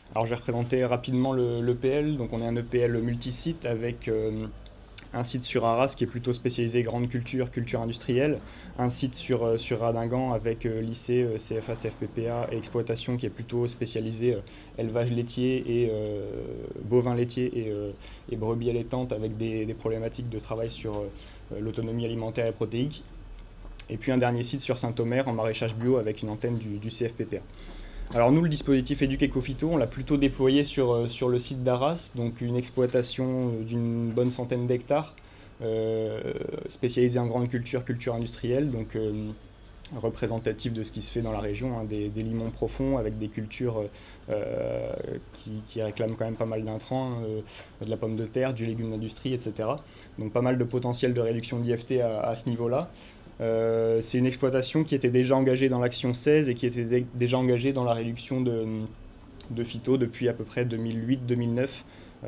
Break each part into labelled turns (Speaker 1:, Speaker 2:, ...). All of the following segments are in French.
Speaker 1: Alors je vais représenter rapidement l'EPL. Donc on est un EPL multisite avec un site sur Arras qui est plutôt spécialisé grande culture, culture industrielle, un site sur Radingan avec lycée, CFA, CFPPA et exploitation qui est plutôt spécialisé élevage laitier et bovin laitier et brebis allaitantes avec des problématiques de travail sur l'autonomie alimentaire et protéique. Et puis un dernier site sur Saint-Omer en maraîchage bio avec une antenne du CFPPA. Alors nous, le dispositif Educ-Ecophyto, on l'a plutôt déployé sur le site d'Arras, donc une exploitation d'une bonne centaine d'hectares, spécialisée en grande culture, culture industrielle, donc représentative de ce qui se fait dans la région, hein, des limons profonds avec des cultures qui réclament quand même pas mal d'intrants, de la pomme de terre, du légume d'industrie, etc. Donc pas mal de potentiel de réduction d'IFT à ce niveau-là. C'est une exploitation qui était déjà engagée dans l'action 16 et qui était déjà engagée dans la réduction de phyto depuis à peu près 2008-2009,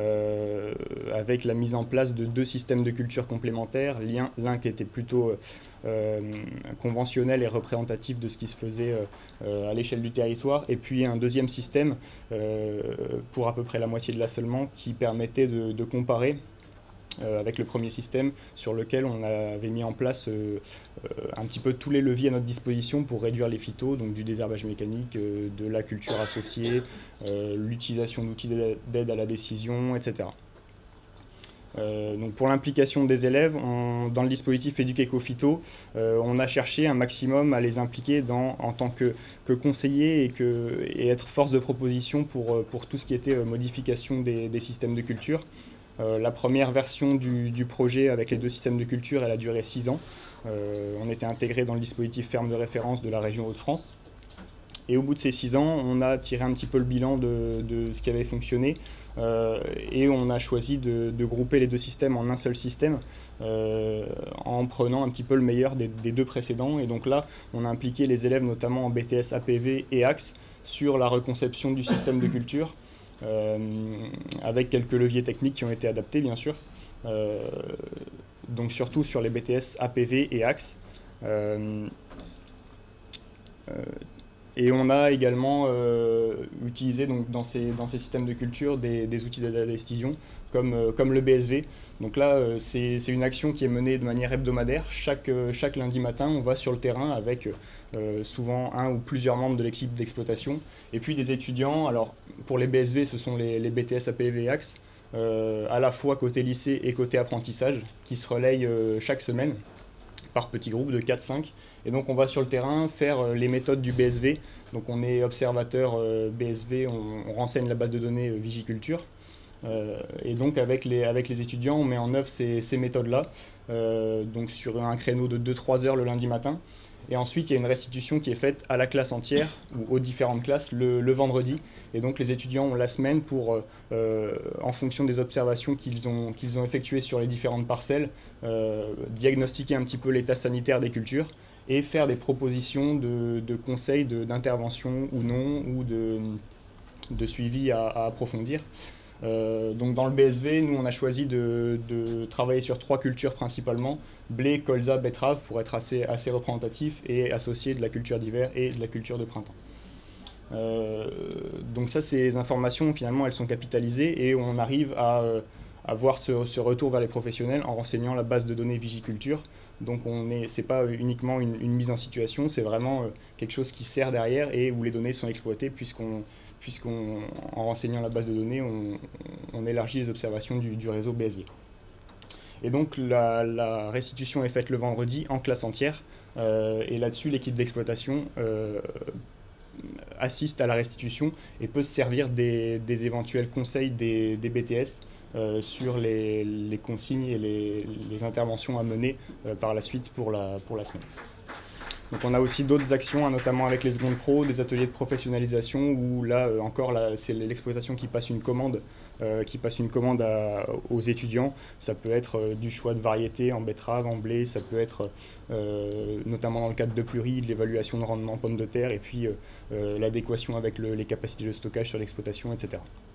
Speaker 1: avec la mise en place de deux systèmes de culture complémentaires, l'un qui était plutôt conventionnel et représentatif de ce qui se faisait à l'échelle du territoire, et puis un deuxième système pour à peu près la moitié de là seulement, qui permettait de comparer avec le premier système sur lequel on avait mis en place un petit peu tous les leviers à notre disposition pour réduire les phytos, donc du désherbage mécanique, de la culture associée, l'utilisation d'outils d'aide à la décision, etc. Donc pour l'implication des élèves, dans le dispositif Educ-Ecophyto, on a cherché un maximum à les impliquer en tant que conseillers et être force de proposition pour tout ce qui était modification des systèmes de culture. La première version du projet avec les deux systèmes de culture, elle a duré 6 ans. On était intégré dans le dispositif ferme de référence de la région Hauts-de-France. Et au bout de ces 6 ans, on a tiré un petit peu le bilan de ce qui avait fonctionné et on a choisi de grouper les deux systèmes en un seul système en prenant un petit peu le meilleur des deux précédents. Et donc là, on a impliqué les élèves notamment en BTS APV et AXE sur la reconception du système de culture. Avec quelques leviers techniques qui ont été adaptés bien sûr, donc surtout sur les BTS APV et AXE. Et on a également utilisé donc, dans ces systèmes de culture des outils d'aide à la décision comme le BSV. Donc là, c'est une action qui est menée de manière hebdomadaire. Chaque lundi matin, on va sur le terrain avec souvent un ou plusieurs membres de l'équipe d'exploitation. Et puis des étudiants, alors pour les BSV, ce sont les BTS APV et AXE, à la fois côté lycée et côté apprentissage, qui se relayent chaque semaine par petits groupes de 4-5. Et donc on va sur le terrain faire les méthodes du BSV. Donc on est observateur BSV, on renseigne la base de données Vigiculture. Et donc avec les étudiants, on met en œuvre ces méthodes-là, donc sur un créneau de 2-3 heures le lundi matin. Et ensuite, il y a une restitution qui est faite à la classe entière ou aux différentes classes le vendredi. Et donc les étudiants ont la semaine pour, en fonction des observations qu'ils ont effectuées sur les différentes parcelles, diagnostiquer un petit peu l'état sanitaire des cultures et faire des propositions de conseils d'intervention ou non, ou de suivi à approfondir. Donc dans le BSV, nous on a choisi de travailler sur 3 cultures principalement, blé, colza, betterave, pour être assez représentatif et associer de la culture d'hiver et de la culture de printemps. Donc ça, ces informations finalement elles sont capitalisées et on arrive à avoir ce retour vers les professionnels en renseignant la base de données Vigiculture. Donc c'est pas uniquement une mise en situation, c'est vraiment quelque chose qui sert derrière et où les données sont exploitées puisqu'en renseignant la base de données, on élargit les observations du réseau BSV. Et donc la restitution est faite le vendredi en classe entière, et là-dessus l'équipe d'exploitation assiste à la restitution et peut se servir des éventuels conseils des BTS sur les consignes et les interventions à mener par la suite pour la semaine. Donc on a aussi d'autres actions, hein, notamment avec les secondes pro, des ateliers de professionnalisation où là encore c'est l'exploitation qui passe une commande, aux étudiants. Ça peut être du choix de variétés en betterave, en blé, ça peut être notamment dans le cadre de plurie, de l'évaluation de rendement en pommes de terre et puis l'adéquation avec les capacités de stockage sur l'exploitation, etc.